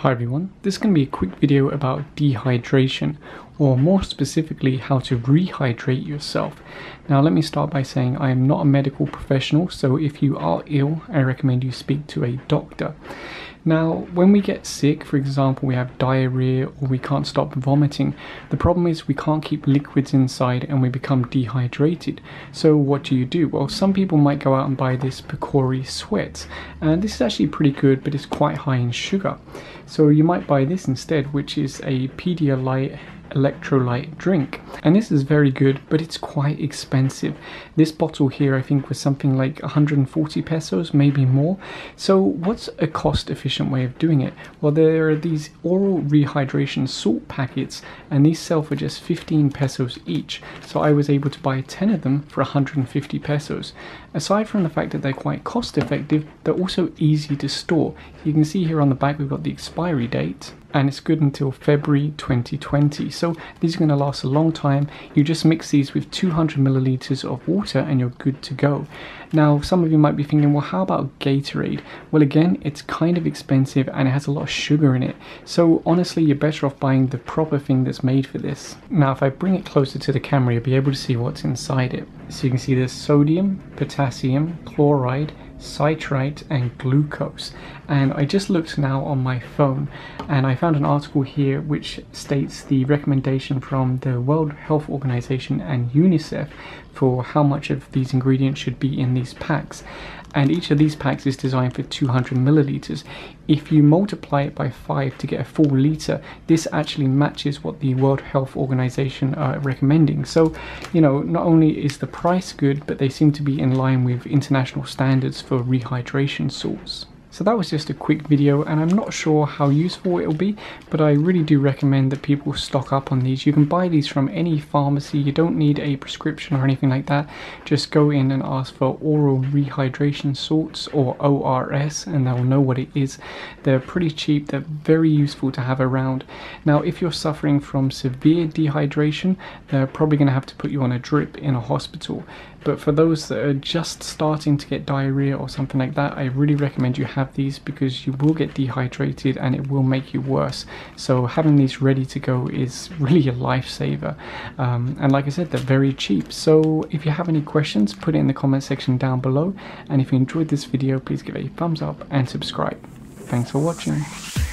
Hi everyone, this is going to be a quick video about dehydration, or more specifically how to rehydrate yourself. Now let me start by saying I am not a medical professional, so if you are ill, I recommend you speak to a doctor. Now when we get sick, for example we have diarrhea or we can't stop vomiting, the problem is we can't keep liquids inside and we become dehydrated. So what do? Well, some people might go out and buy this Mercury Sweat, and this is actually pretty good, but it's quite high in sugar. So you might buy this instead, which is a Pedialyte electrolyte drink, and this is very good, but it's quite expensive. This bottle here I think was something like 140 pesos, maybe more. So what's a cost efficient way of doing it? Well, there are these oral rehydration salt packets, and these sell for just 15 pesos each, so I was able to buy 10 of them for 150 pesos. Aside from the fact that they're quite cost effective, they're also easy to store. You can see here on the back we've got the expiry date, and it's good until February 2020. So these are going to last a long time. You just mix these with 200 milliliters of water and you're good to go. Now some of you might be thinking, well, how about Gatorade? Well, again, it's kind of expensive and it has a lot of sugar in it. So honestly, you're better off buying the proper thing that's made for this. Now if I bring it closer to the camera, you'll be able to see what's inside it. So you can see there's sodium, potassium, chloride, citrate and glucose. And I just looked now on my phone and I found an article here which states the recommendation from the World Health Organization and UNICEF for how much of these ingredients should be in these packs, and each of these packs is designed for 200 milliliters. If you multiply it by 5 to get a full liter, this actually matches what the World Health Organization are recommending. So, you know, not only is the price good, but they seem to be in line with international standards for rehydration salts. So that was just a quick video, and I'm not sure how useful it will be, but I really do recommend that people stock up on these. You can buy these from any pharmacy. You don't need a prescription or anything like that. Just go in and ask for oral rehydration salts, or ORS, and they'll know what it is. They're pretty cheap. They're very useful to have around. Now if you're suffering from severe dehydration, they're probably going to have to put you on a drip in a hospital. But for those that are just starting to get diarrhea or something like that, I really recommend you have these, because you will get dehydrated and it will make you worse. So having these ready to go is really a lifesaver. And like I said, they're very cheap. So if you have any questions, put it in the comment section down below. And if you enjoyed this video, please give it a thumbs up and subscribe. Thanks for watching.